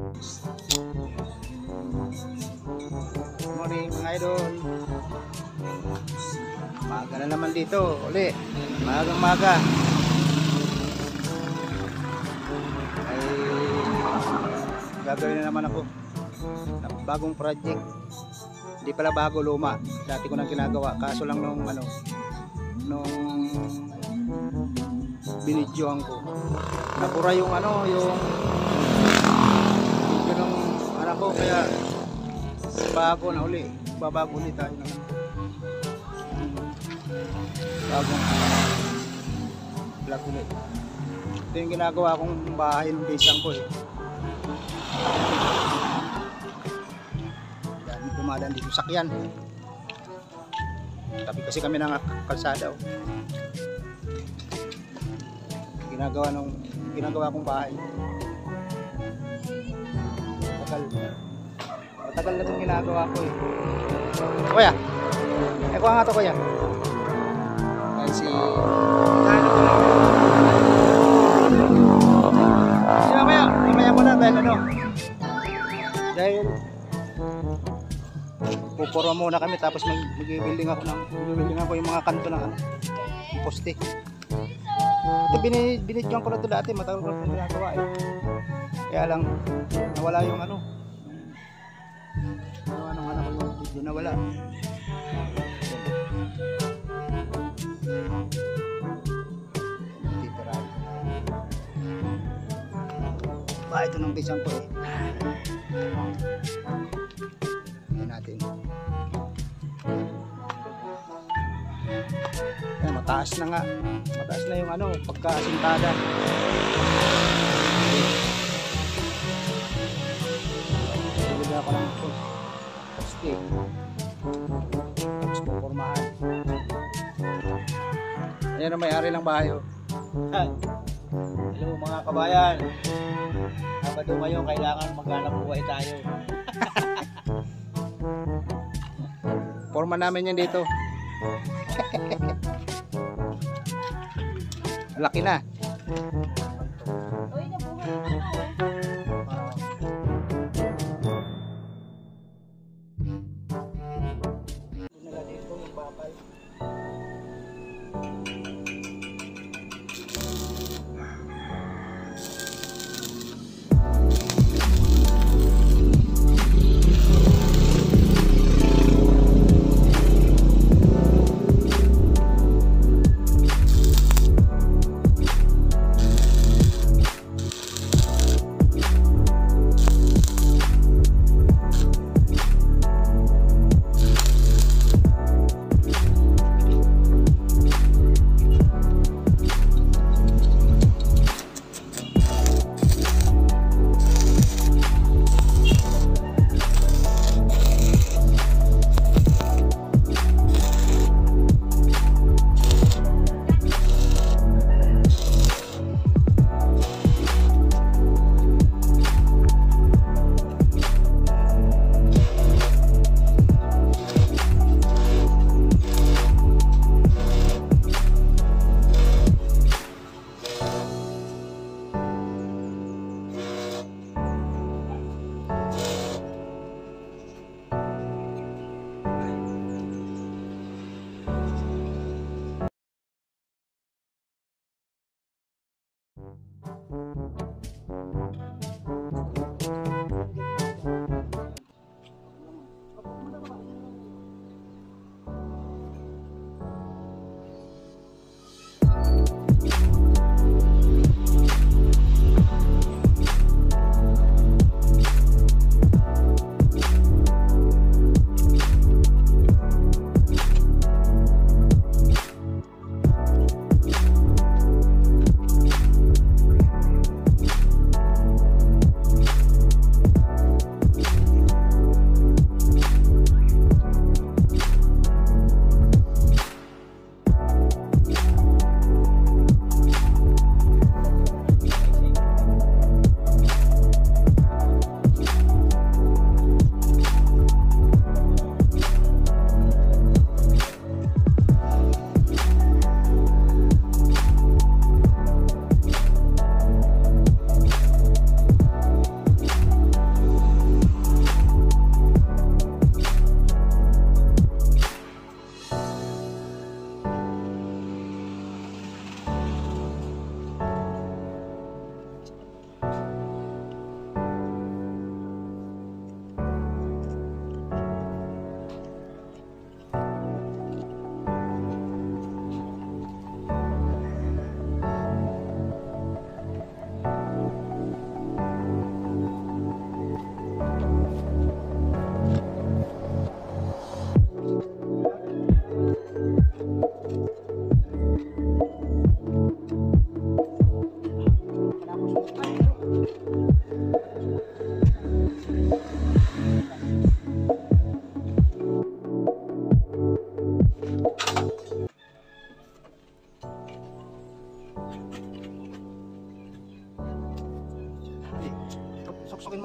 Good morning mga idol. Maga na naman dito uli. Magang maga. Ay gagawin na naman ako ng bagong project. Hindi pala bago, luma. Dati ko nang ginagawa. Kaso lang nung binidyoan ko. Nabura yung yung video ng anak ko, kaya bago na uli. Babago ulit tayo ng bagong vlog ulit. Ito yung ginagawa kong bahay ng bisang ko dumadaan dito sakyan. Tapi kasi kami ng kalsada ginagawa kong bahay. Matagal na itong ginagawa ko Kuya, kuha nga to kuya. Kasi mamaya mo na dahil pupuro muna kami, tapos mag-building ako yung mga kanto ng poste. Ito binidyoan ko na ito dati, matagal ko na itong ginagawa kaya lang nawala yung yung video, nawala. Ito ng bisang ko natin. Ayan, mataas na yung pagkasintada. Bili ako ng poste, tapos pupormahan. Ayan ang may-ari ng bahay. Hello mga kabayan, Sabado ngayon kailangan maghanap buhay tayo. Forma namin yan dito. Laki na.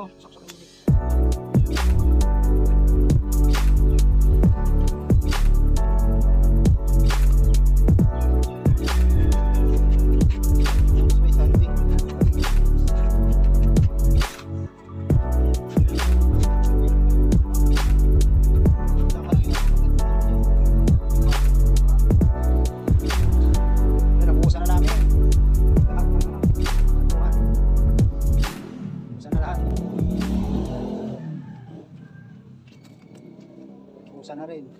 mo. Saksakin mo. May something. Nabuhusan na namin. Lahat ng katuan. Buhusan na lahat. Buhusan na rin.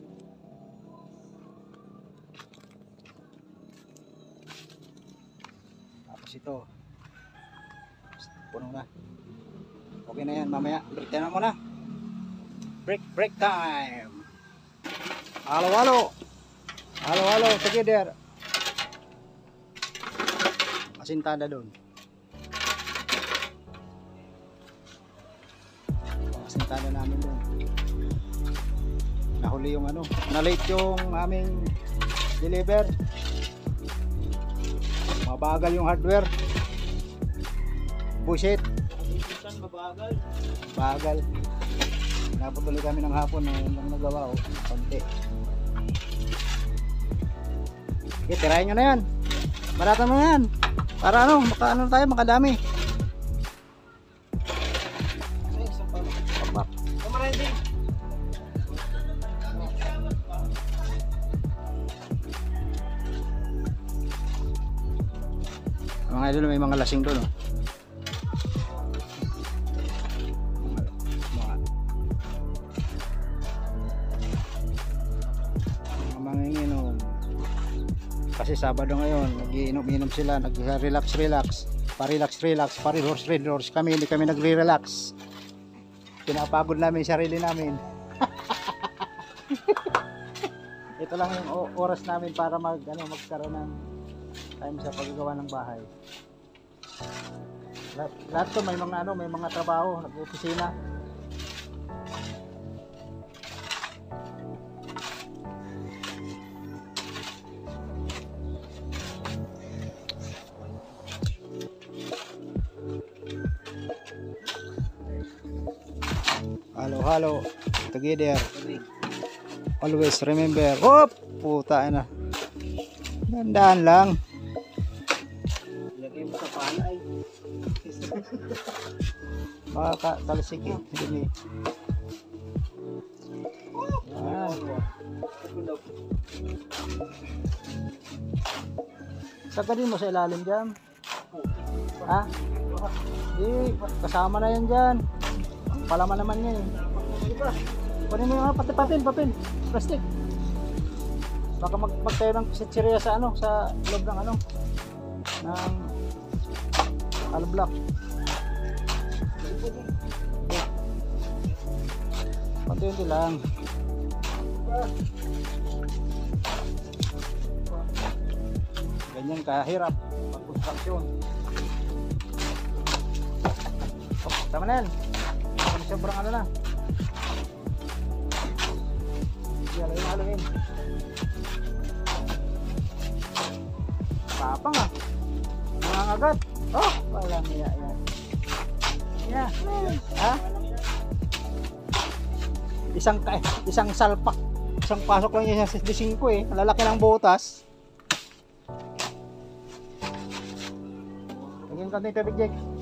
Tapos ito. Puno na. Okay na yan. Mamaya. Break time na muna. Break time. Halo, halo. Halo, halo. Together. Asintada doon. Asintada namin doon. Nahuli yung ano. Na-late yung aming deliver. Mabagal yung hardware. Bullshit. Minsan mabagal. Bagal. Naputuloy kami ng hapon na yung nagawa o. Konti. Okay, tirahin nyo na yan. Baratan mo na yan. Para ano, makaano tayo, makadami. Ay, isang pa. Papak. Kamarayan din. Mga idol, may mga lasing doon. Oh. Mga manginginom. Kasi Sabado ngayon, nagiinom-inom sila, nag-relax, pa-relax. Kami, hindi kami nagre-relax. Pinapagod namin yung sarili namin. Ito lang yung oras namin para magkaroon ng time sa paggagawa ng bahay. Lahat to may mga trabaho, nag-opisina. Halo, together. Always remember. Oh, puta na. Dandaan lang. Lagay mo sa palay. Talsik eh. Hindi. Yan. Sagadin mo sa ilalim dyan. Ha? Di, kasama na yan dyan. Palaman naman yan eh. Kunin mo yung papel. Plastic. Baka magtayo ng sitsirya sa sa loob ng ng hollow block. Konti lang. Ganyan kahirap pag-construction. Oh, tama na yan. Sobrang na. Haluin. Papang ah. Nangangagat. Oh, walang iya yan. Yeah. Ha? Isang salpak. Isang pasok lang niya sa 5 eh. Ang lalaki ng butas. Lagyan ka ng tubig, Jake.